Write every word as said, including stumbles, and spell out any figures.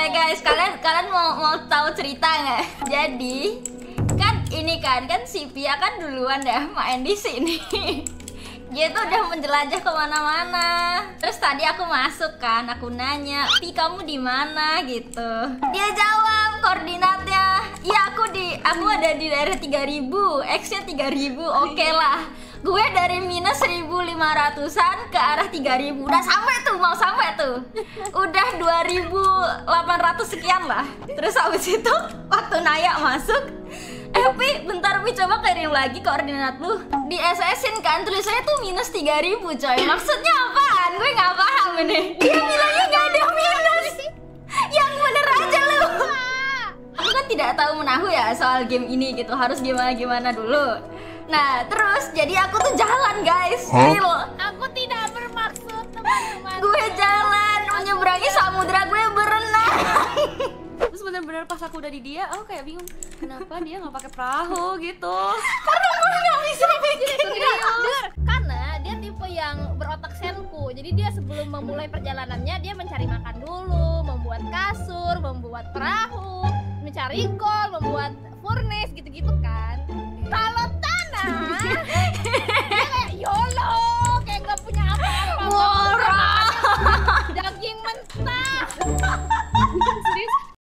Oke guys, kalian kalian mau mau tahu cerita nggak? Jadi kan ini kan kan si Pia kan duluan dah main di sini. Dia tuh udah menjelajah kemana-mana. Terus tadi aku masuk kan, aku nanya, Pi kamu di mana gitu. Dia jawab koordinatnya, iya aku di, aku ada di daerah tiga ribu, X-nya tiga ribu, oke okay lah. Gue dari minus seribu lima ratusan ke arah tiga ribu. Udah sampai tuh, mau sampai tuh. Udah dua ribu delapan ratus sekian lah. Terus habis itu waktu Naya masuk, eh Pi, bentar Pi coba kirim lagi koordinat lu. Di S S-in kan tulisannya tuh minus tiga ribu coy. Maksudnya apaan? Gue gak paham ini. Dia bilangnya gak ada minus. Yang bener aja lu. Aku kan tidak tahu menahu ya soal game ini gitu. Harus gimana-gimana dulu. Nah terus jadi aku tuh jalan guys. Real. Aku tidak bermaksud teman-teman. Gue jalan menyeberangi samudra, gue berenang. Terus bener-bener pas aku udah di dia, aku kayak bingung kenapa dia nggak pakai perahu gitu. Karena gue nggak bisa bikin. Dengar, karena dia tipe yang berotak senku. Jadi dia sebelum memulai perjalanannya dia mencari makan dulu, membuat kasur, membuat perahu, mencari kol, membuat furnace gitu-gitu kan. Kalau tanah